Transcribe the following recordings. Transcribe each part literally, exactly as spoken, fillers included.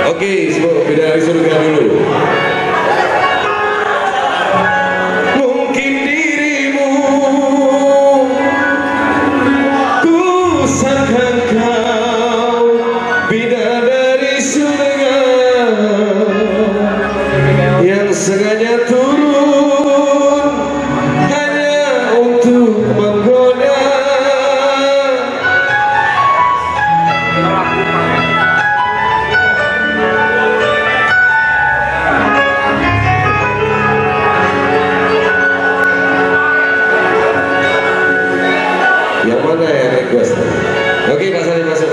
Oke, sebelum bidadari surga dulu. Mungkin dirimu ku sangka kau bidadari surga yang sengaja turun hanya untuk menggoda. Yang mana yang request? Oke, Pak Salim masuk.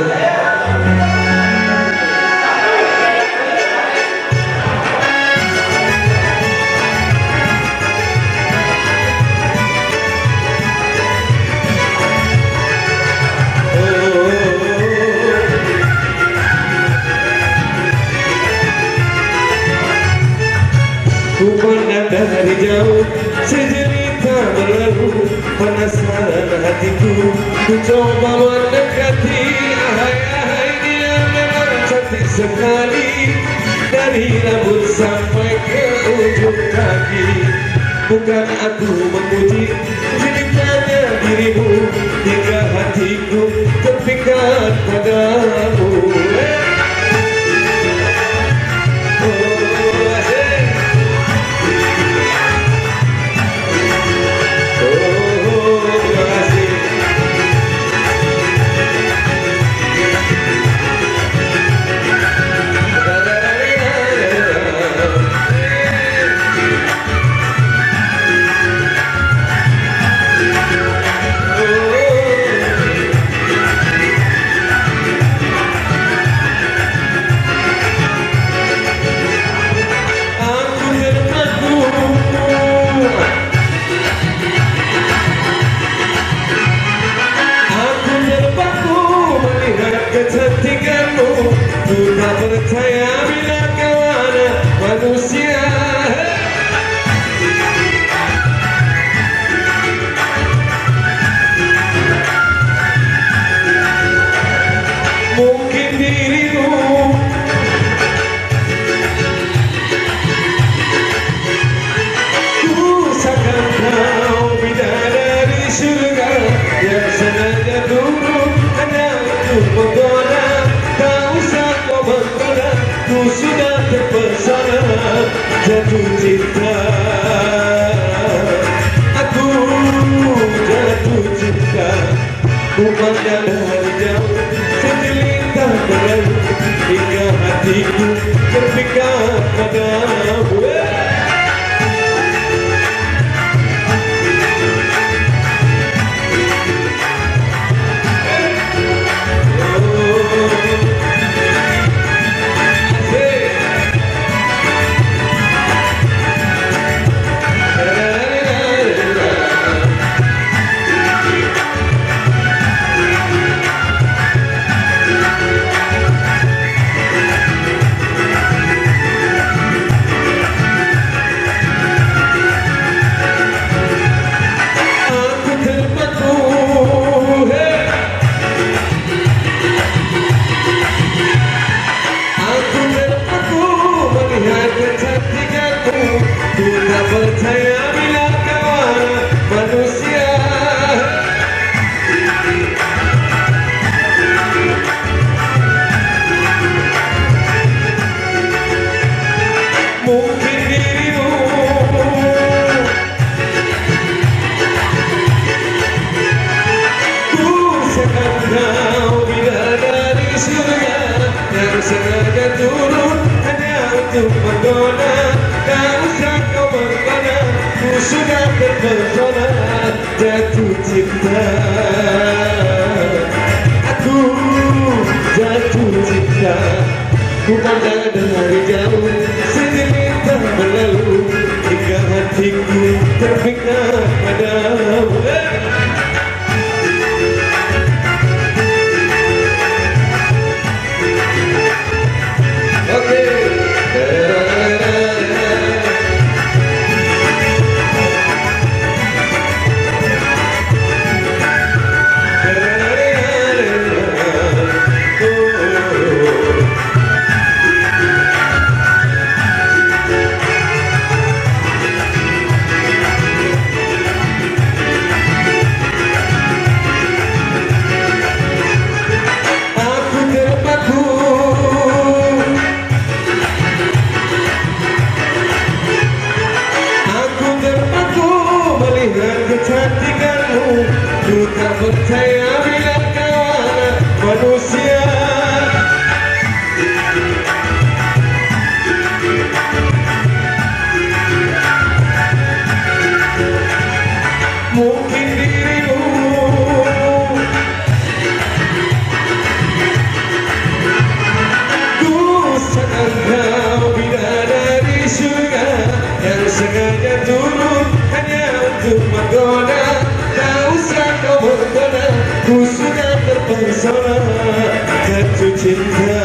Ku pandang dari jauh sejelita berlalu, penasaran hatiku, ku coba mendekati. Ahai ahai dia memang cantik sekali, dari rambut sampai ke ujung kaki. Bukan aku memuji jelitanya dirimu, hingga hatiku terpikat padamu. Kecantikanmu, ku tak percaya bila kau ada manusia. Mungkin dirimu ku sangka kau bidadari surga yang sengaja turun hanya untuk menggoda. Tak usah kau menggoda, ku sudah terpesona jatuh cinta. Aku jatuh cinta, ku pandang dari jauh sejelita berlalu, hingga hatiku terpikat padamu. Ku tak percaya bila kau ada manusia. Mungkin dirimu ku sangka kau bidadari surga yang sengaja turun hanya untuk menggoda. Tak usah kau menggoda, ku sudah terpesona jatuh cinta. Aku jatuh cinta, ku pandang dari jauh sejelita berlalu, hingga hatiku terpikat padamu. Oke. terpesona jatuh cinta.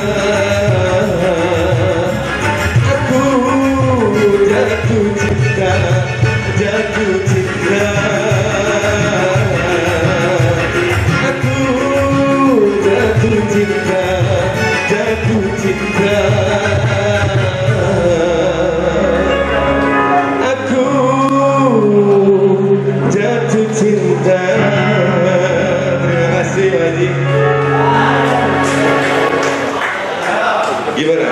Aku jatuh cinta, jatuh cinta. Aku jatuh cinta.